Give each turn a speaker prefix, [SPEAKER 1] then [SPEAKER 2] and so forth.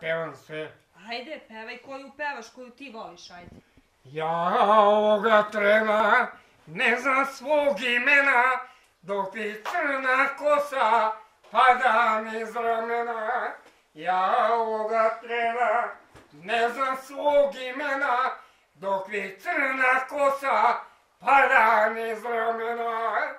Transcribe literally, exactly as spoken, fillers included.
[SPEAKER 1] pevam sve.
[SPEAKER 2] Ajde, pevaj koju pevaš, koju ti voliš, ajde.
[SPEAKER 1] Ja ovoga trena ne znam svog imena, dok ti crna kosa pada mi iz ramena. Ja ovoga trena ne znam svog imena, dok ti crna kosa pada mi iz ramena.